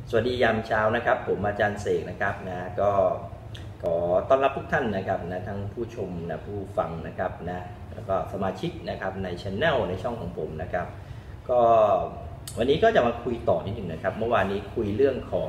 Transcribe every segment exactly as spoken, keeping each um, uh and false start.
สวัสดียามเช้านะครับผมอาจารย์เสกนะครับนะก็ขอต้อนรับทุกท่านนะครับนะทั้งผู้ชมนะผู้ฟังนะครับนะแล้วก็สมาชิกนะครับในช anel ในช่องของผมนะครับก็วันนี้ก็จะมาคุยต่อนิดหนึ่งนะครับเมื่อวานนี้คุยเรื่องของ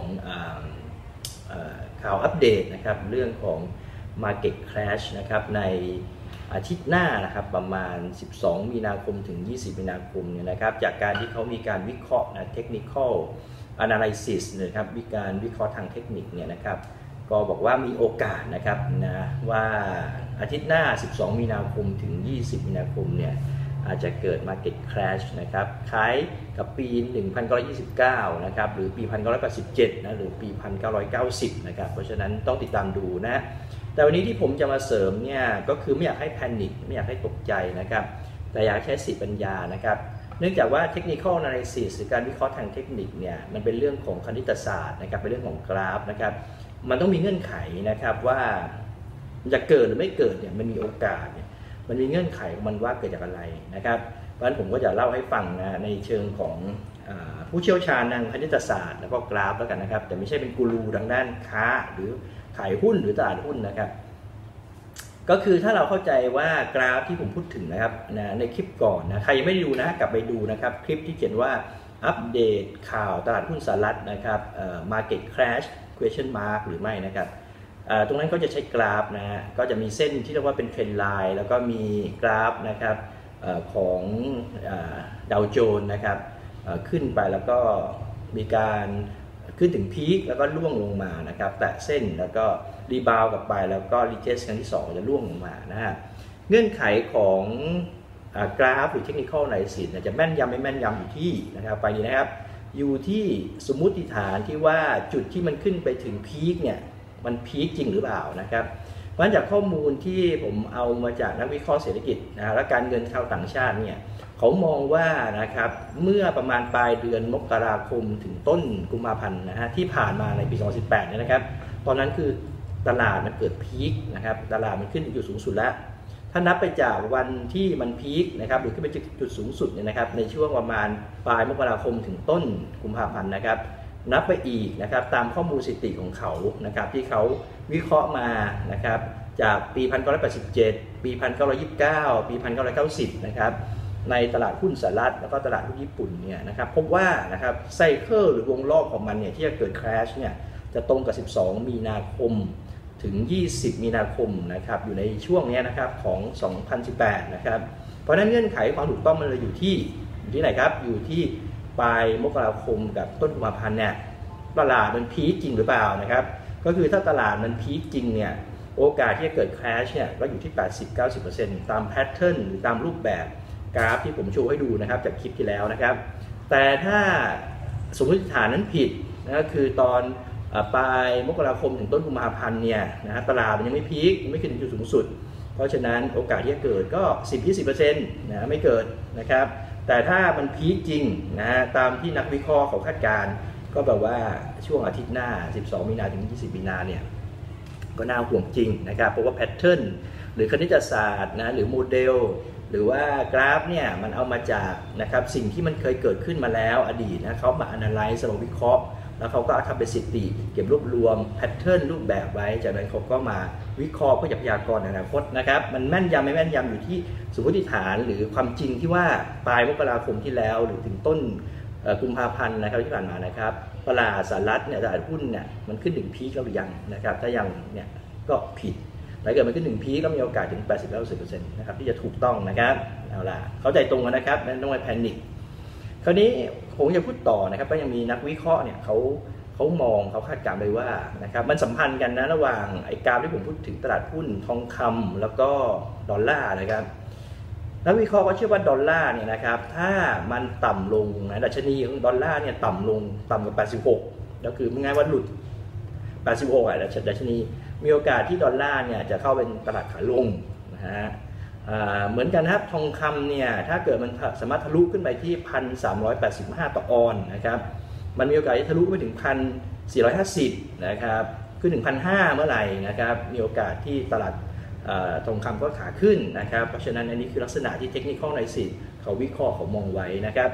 ข่าวอัปเดตนะครับเรื่องของ Market Crash นะครับในอาทิตย์หน้านะครับประมาณสิบสองมีนาคมถึงยี่สิบมีนาคมเนี่ยนะครับจากการที่เขามีการวิเคราะห์นะ Technical Analysis นะครับมีการวิเคราะห์ทางเทคนิคเนี่ยนะครับก็บอกว่ามีโอกาสนะครับนะว่าอาทิตย์หน้าสิบสองมีนาคมถึงยี่สิบมีนาคมเนี่ยอาจจะเกิด Market Crash นะครับคล้ายกับปีหนึ่งพันเก้าร้อยยี่สิบเก้านะครับหรือปีหนึ่งพันเก้าร้อยแปดสิบเจ็ดนะหรือปีหนึ่งพันเก้าร้อยเก้าสิบนะครับเพราะฉะนั้นต้องติดตามดูนะแต่วันนี้ที่ผมจะมาเสริมเนี่ยก็คือไม่อยากให้แพนิคไม่อยากให้ตกใจนะครับแต่อยากใช้สติปัญญานะครับเนื่องจากว่า Technical Analysis หรือการวิเคราะห์ทางเทคนิคเนี่ยมันเป็นเรื่องของคณิตศาสตร์นะครับเป็นเรื่องของกราฟนะครับมันต้องมีเงื่อนไขนะครับว่าจะเกิดหรือไม่เกิดเนี่ยมันมีโอกาสเนี่ยมันมีเงื่อนไขของมันว่าเกิดจากอะไรนะครับเพราะฉะนั้นผมก็จะเล่าให้ฟังนะในเชิงของผู้เชี่ยวชาญทางคณิตศาสตร์แล้วก็กราฟแล้วกันนะครับแต่ไม่ใช่เป็นกูรูทางด้านค้าหรือขายหุ้นหรือตลาดหุ้นนะครับก็คือถ้าเราเข้าใจว่ากราฟที่ผมพูดถึงนะครับนะในคลิปก่อนนะใครยังไม่ได้ดูนะกลับไปดูนะครับคลิปที่เขียนว่าอัปเดตข่าวตลาดหุ้นสหรัฐนะครับเอ่อ Market Crash question mark หรือไม่นะครับตรงนั้นก็จะใช้กราฟนะฮะก็จะมีเส้นที่เรียกว่าเป็นเทรนไลน์แล้วก็มีกราฟนะครับของดาวโจนส์นะครับขึ้นไปแล้วก็มีการขึ้นถึงพีคแล้วก็ล่วงลงมานะครับแตะเส้นแล้วก็รีบาวกลับไปแล้วก็รีเทสครั้งที่สองจะล่วงลงมานะฮะเงื่อนไขของกราฟหรือเทคนิคอลไนซิสจะแม่นยำไม่แม่นยำอยู่ที่นะครับไปนี้นะครับอยู่ที่สมมุติฐานที่ว่าจุดที่มันขึ้นไปถึงพีคเนี่ยมันพีคจริงหรือเปล่านะครับเพราะจากข้อมูลที่ผมเอามาจากนักวิเคราะห์เศรษฐกิจนะและการเงินชาวต่างชาติเนี่ยเขามองว่านะครับเมื่อประมาณปลายเดือนมกราคมถึงต้นกุมภาพันธ์นะฮะที่ผ่านมาในปีสองพันสิบแปดเนี่ยนะครับตอนนั้นคือตลาดมันเกิดพีคนะครับตลาดมันขึ้นถึงจุดสูงสุดแล้วถ้านับไปจากวันที่มันพีคนะครับหรือขึ้นไปจุดสูงสุดเนี่ยนะครับในช่วงประมาณปลายมกราคมถึงต้นกุมภาพันธ์นะครับนับไปอีกนะครับตามข้อมูลสถิติของเขานะครับที่เขาวิเคราะห์มานะครับจากปีหนึ่งพันเก้าร้อยแปดสิบเจ็ดปีหนึ่งพันเก้าร้อยยี่สิบเก้าปีหนึ่งพันเก้าร้อยเก้าสิบนะครับในตลาดหุ้นสหรัฐแล้วก็ตลาดหุ้นญี่ปุ่นเนี่ยนะครับพบว่านะครับไซเคิลหรือวงรอบของมันเนี่ยที่จะเกิด crash เนี่ยจะตรงกับสิบสองมีนาคมถึงยี่สิบมีนาคมนะครับอยู่ในช่วงนี้นะครับของสองพันสิบแปดนะครับเพราะฉะนั้นเงื่อนไขความถูกต้องมันเลยอยู่ที่อยู่ที่ไหนครับอยู่ที่ปลายมกราคมกับต้นกุมภาพันธ์เนี่ยตลาดมันพีคจริงหรือเปล่านะครับก็คือถ้าตลาดมันพีคจริงเนี่ยโอกาสที่จะเกิด crash เนี่ยก็อยู่ที่ แปดสิบถึงเก้าสิบเปอร์เซ็นต์ ตามแพทเทิร์นหรือตามรูปแบบกราฟที่ผมโชว์ให้ดูนะครับจากคลิปที่แล้วนะครับแต่ถ้าสมมติฐานนั้นผิดนะก็คือตอนปลายมกราคมถึงต้นกุมภาพันธ์เนี่ยนะตลาดมันยังไม่พีคไม่ขึ้นถึงจุดสูงสุดเพราะฉะนั้นโอกาสที่จะเกิดก็ สิบถึงยี่สิบเปอร์เซ็นต์ นะไม่เกิดนะครับแต่ถ้ามันพีคจริงนะตามที่นักวิเคราะห์เขาคาดการณ์ก็แบบว่าช่วงอาทิตย์หน้าสิบสองมีนาถึงยี่สิบมีนาเนี่ยก็น่าห่วงจริงนะครับเพราะว่าแพทเทิร์นหรือคณิตศาสตร์นะหรือโมเดลหรือว่ากราฟเนี่ยมันเอามาจากนะครับสิ่งที่มันเคยเกิดขึ้นมาแล้วอดีตนะเขามา analyze มาวิเคราะห์แล้วเขาก็ทำเป็นสถิติเก็บรวบรวมแพทเทิร์นรูปแบบไว้จากนั้นเขาก็มาวิเคราะห์เพื่อจะพยากรณ์อนาคตนะครับมันแม่นยำไม่แม่นยำอยู่ที่สมมติฐานหรือความจริงที่ว่าปลายมกราคมที่แล้วหรือถึงต้นกุมภาพันธ์นะครับที่ผ่านมานะครับตลาดสหรัฐเนี่ยตลาดหุ้นเนี่ยมันขึ้นถึงพีคแล้วหรือยังนะครับถ้ายังเนี่ยก็ผิดถ้าเกิดมันขึ้นถึงพีคก็มีโอกาสถึง แปดสิบถึงเก้าสิบเปอร์เซ็นต์ นะครับที่จะถูกต้องนะครับเอาล่ะเข้าใจตรงกันนะครับไม่ต้องไปแพนิคคราวนี้ผมจะพูดต่อนะครับก็ยังมีนักวิเคราะห์เนี่ยเขาเขามองเขาคาดการณ์ไปว่านะครับมันสัมพันธ์กันนะระหว่างไอ้กราฟที่ผมพูดถึงตลาดหุ้นทองคำแล้วก็ดอลลาร์นะครับนักวิเคราะห์ก็เชื่อว่าดอลลาร์เนี่ยนะครับถ้ามันต่ำลงนะดัชนีของดอลลาร์เนี่ยต่ำลงต่ำกว่าแปดสิบหกก็คือง่ายว่าหลุดแปดสิบหกอ่ะดัชนีมีโอกาสที่ดอลลาร์เนี่ยจะเข้าเป็นตลาดขาลงนะฮะเหมือนกันครับทองคำเนี่ยถ้าเกิดมันสามารถทะลุขึ้นไปที่ หนึ่งพันสามร้อยแปดสิบห้า ต่อออนนะครับมันมีโอกาสที่ทะลุไปถึง หนึ่งพันสี่ร้อยห้าสิบ นะครับขึ้นถึง หนึ่งพันห้าร้อย เมื่อไหร่นะครับมีโอกาสที่ตลาดทองคำก็ขาขึ้นนะครับเพราะฉะนั้นอันนี้คือลักษณะที่ Technical Analysis เขาวิเคราะห์เขามองไว้นะครับ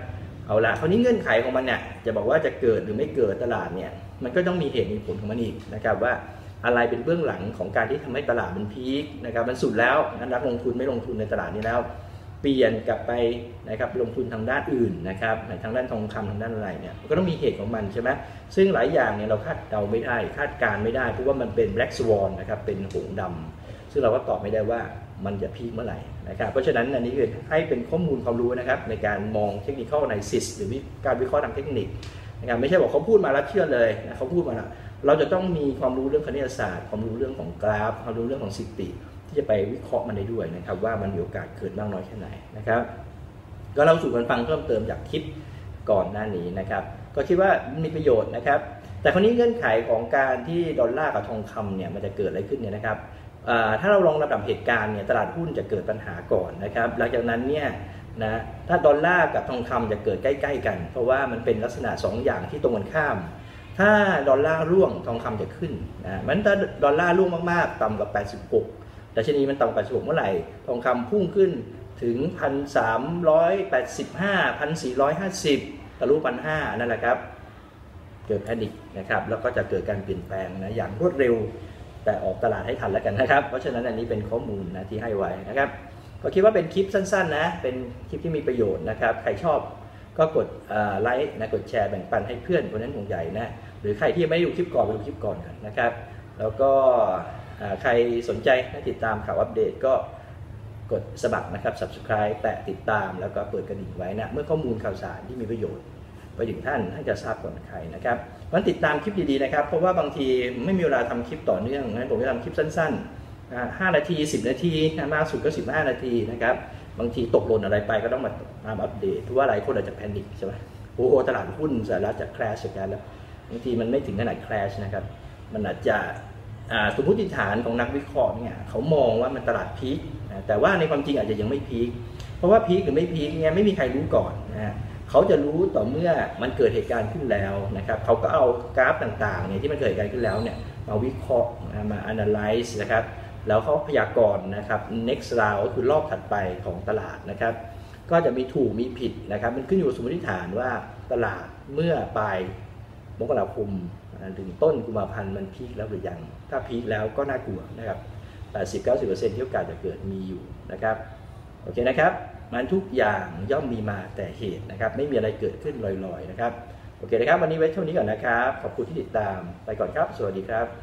เอาละคราวนี้เงื่อนไขของมันเนี่ยจะบอกว่าจะเกิดหรือไม่เกิดตลาดเนี่ยมันก็ต้องมีเหตุมีผลของมันอีกนะครับว่าอะไรเป็นเบื้องหลังของการที่ทำให้ตลาดมันพีคนะครับมันสุดแล้วนักลงทุนไม่ลงทุนในตลาดนี้แล้วเปลี่ยนกลับไปนะครับลงทุนทางด้านอื่นนะครับในทางด้านทองคำทางด้านอะไรเนี่ยก็ต้องมีเหตุของมันใช่ไหมซึ่งหลายอย่างเนี่ยเราคาดเดาไม่ได้คาดการไม่ได้เพราะว่ามันเป็น black swan นะครับเป็นหงส์ดำซึ่งเราก็ตอบไม่ได้ว่ามันจะพีคเมื่อไหร่นะครับเพราะฉะนั้นอันนี้คือให้เป็นข้อมูลความรู้นะครับในการมอง technical analysis หรือการวิเคราะห์ทางเทคนิคนะครับไม่ใช่บอกเขาพูดมาแล้วเชื่อเลยนะเขาพูดมาแล้วเราจะต้องมีความรู้เรื่องคณิตศาสตร์ความรู้เรื่องของกราฟความรู้เรื่องของสถิติที่จะไปวิเคราะห์มันได้ด้วยนะครับว่ามันมีโอกาสเกิดมากน้อยแค่ไหนนะครับก็เล่าสู่กันฟังเพิ่มเติมจากคลิปก่อนหน้านี้นะครับก็คิดว่ามีประโยชน์นะครับแต่คราวนี้เงื่อนไขของการที่ดอลลาร์กับทองคำเนี่ยมันจะเกิดอะไรขึ้นเนี่ยนะครับถ้าเราลองลำดับเหตุการณ์เนี่ยตลาดหุ้นจะเกิดปัญหาก่อนนะครับหลังจากนั้นเนี่ยนะถ้าดอลลาร์กับทองคำจะเกิดใกล้ๆกันเพราะว่ามันเป็นลักษณะสองอย่างที่ตรงกันข้ามถ้าดอลลาร์ร่วงทองคำจะขึ้นนะมันถ้าดอลลาร์ร่วงมากๆต่ำกว่าแปดสิบหกดัชนีมันต่ำกว่าแปดสิบหกเมื่อไหร่ทองคำพุ่งขึ้นถึง หนึ่งพันสามร้อยแปดสิบห้า หนึ่งพันสี่ร้อยห้าสิบ ทะลุ หนึ่งพันห้าร้อย นั่นแหละครับเกิดแพนิคนะครับแล้วก็จะเกิดการเปลี่ยนแปลงนะอย่างรวดเร็วแต่ออกตลาดให้ทันแล้วกันนะครับเพราะฉะนั้นอันนี้เป็นข้อมูลนะที่ให้ไว้นะครับก็คิดว่าเป็นคลิปสั้นๆนะเป็นคลิปที่มีประโยชน์นะครับใครชอบก็กดไลค์นะกดแชร์แบ่งปันให้เพื่อนคนนั้นวงใหญ่นะหรือใครที่ไม่ได้ดูคลิปก่อนไปดูคลิปก่อนกันนะครับแล้วก็ใครสนใจติดตามข่าวอัปเดตก็กดสมัครนะครับ Subscribe แตะติดตามแล้วก็เปิดกระดิ่งไว้นะเมื่อข้อมูลข่าวสารที่มีประโยชน์ไปถึงท่านท่านจะทราบก่อนใครนะครับมันติดตามคลิปดีๆนะครับเพราะว่าบางทีไม่มีเวลาทำคลิปต่อเนื่องนะผมจะทำคลิปสั้นๆห้านาทีสิบนาทีมากสุดก็สิบห้านาทีนะครับบางทีตกหล่นอะไรไปก็ต้องมาตามอัปเดตเพราะว่าหลายคนอาจจะแพนิคใช่ไหมโอ้โหตลาดหุ้นสหรัฐจะแครชกันแล้วบางทีมันไม่ถึงขนาดแครชนะครับมันอาจจะสมมติฐานของนักวิเคราะห์เนี่ยเขามองว่ามันตลาดพีคแต่ว่าในความจริงอาจจะยังไม่พีคเพราะว่าพีคหรือไม่พีคเนี่ยไม่มีใครรู้ก่อนนะเขาจะรู้ต่อเมื่อมันเกิดเหตุการณ์ขึ้นแล้วนะครับเขาก็เอากราฟต่างๆเนี่ยที่มันเกิดเหตุการณ์ขึ้นแล้วเนี่ยมาวิเคราะห์มา analyze นะครับแล้วเขาพยากรณ์นะครับ next round ก็คือรอบถัดไปของตลาดนะครับก็จะมีถูกมีผิดนะครับมันขึ้นอยู่กับสมมติฐานว่าตลาดเมื่อปลายมกราคมถึงต้นกุมภาพันธ์มันพีคแล้วหรือยังถ้าพีคแล้วก็น่ากลัวนะครับ แปดสิบถึงเก้าสิบเปอร์เซ็นต์ ที่โอกาสจะเกิดมีอยู่นะครับโอเคนะครับมันทุกอย่างย่อมมีมาแต่เหตุนะครับไม่มีอะไรเกิดขึ้นลอยๆนะครับโอเคนะครับวันนี้ไว้เท่านี้ก่อนนะครับขอบคุณที่ติดตามไปก่อนครับสวัสดีครับ